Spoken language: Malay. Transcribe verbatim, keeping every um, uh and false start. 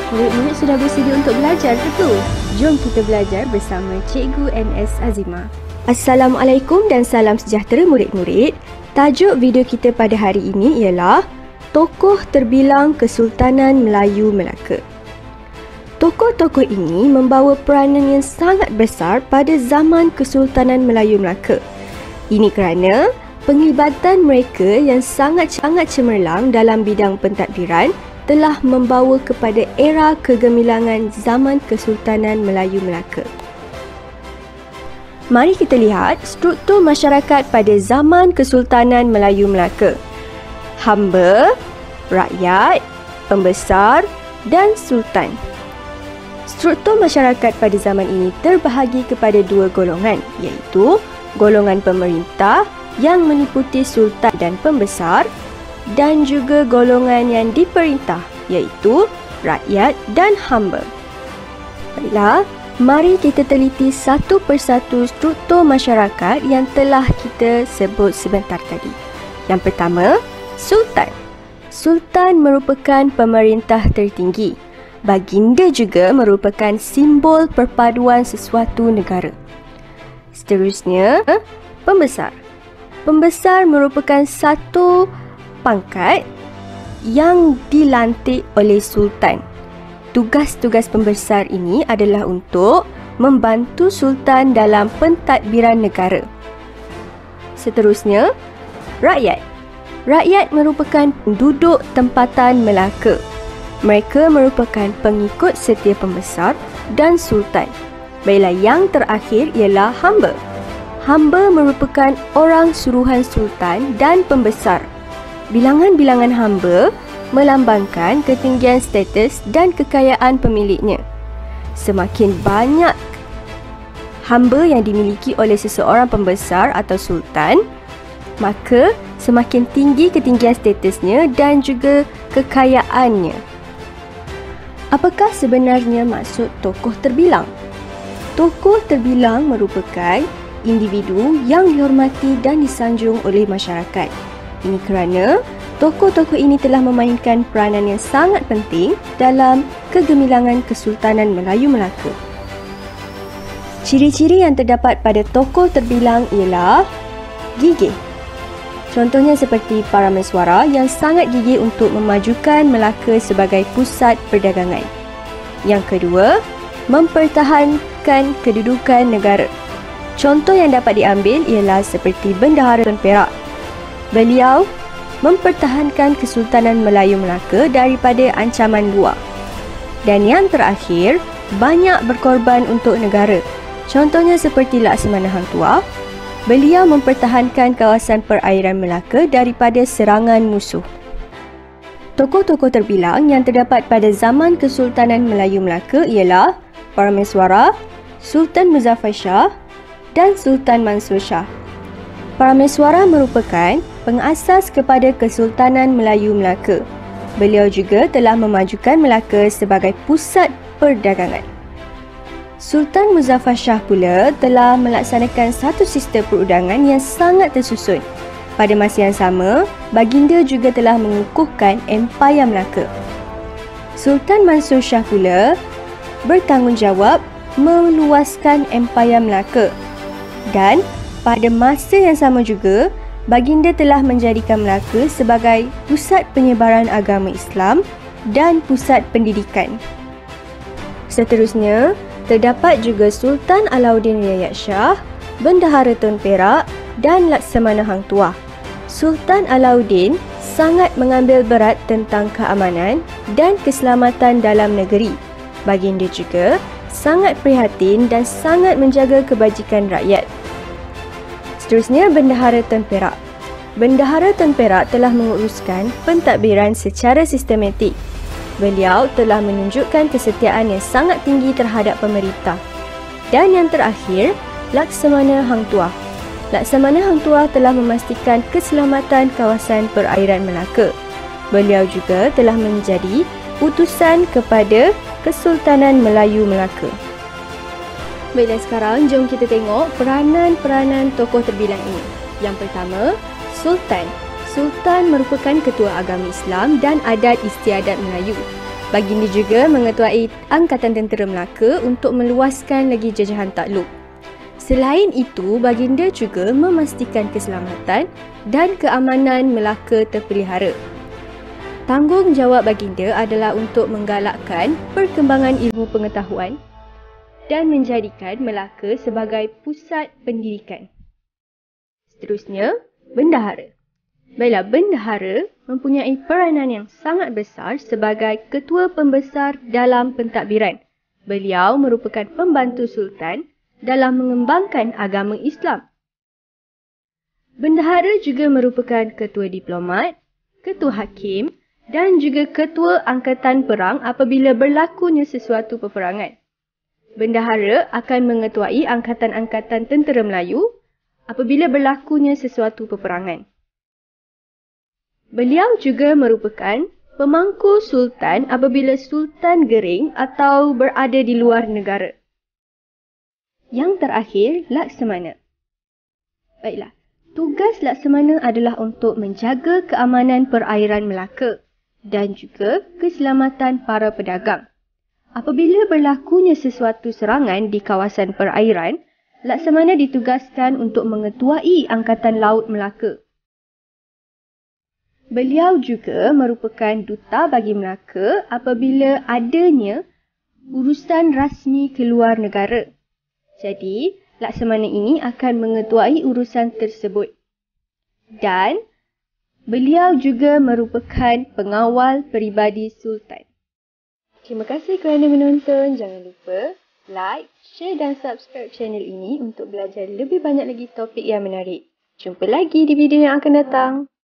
Murid-murid sudah bersedia untuk belajar ke tu? Jom kita belajar bersama Cikgu N S Azimah. Assalamualaikum dan salam sejahtera murid-murid. Tajuk video kita pada hari ini ialah Tokoh Terbilang Kesultanan Melayu Melaka. Tokoh-tokoh ini membawa peranan yang sangat besar pada zaman Kesultanan Melayu Melaka. Ini kerana penglibatan mereka yang sangat-sangat cemerlang dalam bidang pentadbiran telah membawa kepada era kegemilangan zaman Kesultanan Melayu Melaka. Mari kita lihat struktur masyarakat pada zaman Kesultanan Melayu Melaka. Hamba, rakyat, pembesar dan sultan. Struktur masyarakat pada zaman ini terbahagi kepada dua golongan, iaitu golongan pemerintah yang meliputi sultan dan pembesar dan juga golongan yang diperintah, iaitu rakyat dan hamba. Baiklah, mari kita teliti satu persatu struktur masyarakat yang telah kita sebut sebentar tadi. Yang pertama, sultan. Sultan merupakan pemerintah tertinggi. Baginda juga merupakan simbol perpaduan sesuatu negara. Seterusnya, pembesar. Pembesar merupakan satu pangkat yang dilantik oleh sultan. Tugas-tugas pembesar ini adalah untuk membantu sultan dalam pentadbiran negara. Seterusnya, rakyat. Rakyat merupakan penduduk tempatan Melaka. Mereka merupakan pengikut setia pembesar dan sultan. Baiklah, yang terakhir ialah hamba. Hamba merupakan orang suruhan sultan dan pembesar. Bilangan-bilangan hamba melambangkan ketinggian status dan kekayaan pemiliknya. Semakin banyak hamba yang dimiliki oleh seseorang pembesar atau sultan, maka semakin tinggi ketinggian statusnya dan juga kekayaannya. Apakah sebenarnya maksud tokoh terbilang? Tokoh terbilang merupakan individu yang dihormati dan disanjung oleh masyarakat. Ini kerana tokoh-tokoh ini telah memainkan peranan yang sangat penting dalam kegemilangan Kesultanan Melayu Melaka. Ciri-ciri yang terdapat pada tokoh terbilang ialah gigih. Contohnya seperti Parameswara yang sangat gigih untuk memajukan Melaka sebagai pusat perdagangan. Yang kedua, mempertahankan kedudukan negara. Contoh yang dapat diambil ialah seperti Bendahara Tun Perak. Beliau mempertahankan Kesultanan Melayu Melaka daripada ancaman luar. Dan yang terakhir, banyak berkorban untuk negara. Contohnya seperti Laksamana Hang Tuah. Beliau mempertahankan kawasan perairan Melaka daripada serangan musuh. Tokoh-tokoh terbilang yang terdapat pada zaman Kesultanan Melayu Melaka ialah Parameswara, Sultan Muzaffar Shah dan Sultan Mansur Shah. Parameswara merupakan pengasas kepada Kesultanan Melayu Melaka. Beliau juga telah memajukan Melaka sebagai pusat perdagangan. Sultan Muzaffar Shah pula telah melaksanakan satu sistem perundangan yang sangat tersusun. Pada masa yang sama, baginda juga telah mengukuhkan Empayar Melaka. Sultan Mansur Shah pula bertanggungjawab meluaskan Empayar Melaka. Dan pada masa yang sama juga, baginda telah menjadikan Melaka sebagai pusat penyebaran agama Islam dan pusat pendidikan. Seterusnya, terdapat juga Sultan Alauddin Riayat Shah, Bendahara Tun Perak dan Laksamana Hang Tuah. Sultan Alauddin sangat mengambil berat tentang keamanan dan keselamatan dalam negeri. Baginda juga sangat prihatin dan sangat menjaga kebajikan rakyat. Seterusnya, Bendahara Tun Perak. Bendahara Tun Perak telah menguruskan pentadbiran secara sistematik. Beliau telah menunjukkan kesetiaan yang sangat tinggi terhadap pemerintah. Dan yang terakhir, Laksamana Hang Tuah. Laksamana Hang Tuah telah memastikan keselamatan kawasan perairan Melaka. Beliau juga telah menjadi utusan kepada Kesultanan Melayu Melaka. Baiklah, sekarang jom kita tengok peranan-peranan tokoh terbilang ini. Yang pertama, Sultan. Sultan merupakan ketua agama Islam dan adat istiadat Melayu. Baginda juga mengetuai Angkatan Tentera Melaka untuk meluaskan lagi jajahan takluk. Selain itu, baginda juga memastikan keselamatan dan keamanan Melaka terpelihara. Tanggungjawab baginda adalah untuk menggalakkan perkembangan ilmu pengetahuan dan menjadikan Melaka sebagai pusat pendidikan. Seterusnya, bendahara. Baiklah, bendahara mempunyai peranan yang sangat besar sebagai ketua pembesar dalam pentadbiran. Beliau merupakan pembantu sultan dalam mengembangkan agama Islam. Bendahara juga merupakan ketua diplomat, ketua hakim dan juga ketua angkatan perang apabila berlakunya sesuatu peperangan. Bendahara akan mengetuai angkatan-angkatan tentera Melayu apabila berlakunya sesuatu peperangan. Beliau juga merupakan pemangku sultan apabila sultan gering atau berada di luar negara. Yang terakhir, Laksamana. Baiklah, tugas Laksamana adalah untuk menjaga keamanan perairan Melaka dan juga keselamatan para pedagang. Apabila berlakunya sesuatu serangan di kawasan perairan, Laksamana ditugaskan untuk mengetuai Angkatan Laut Melaka. Beliau juga merupakan duta bagi Melaka apabila adanya urusan rasmi keluar negara. Jadi, Laksamana ini akan mengetuai urusan tersebut. Dan beliau juga merupakan pengawal peribadi Sultan. Terima kasih kerana menonton. Jangan lupa like, share dan subscribe channel ini untuk belajar lebih banyak lagi topik yang menarik. Jumpa lagi di video yang akan datang.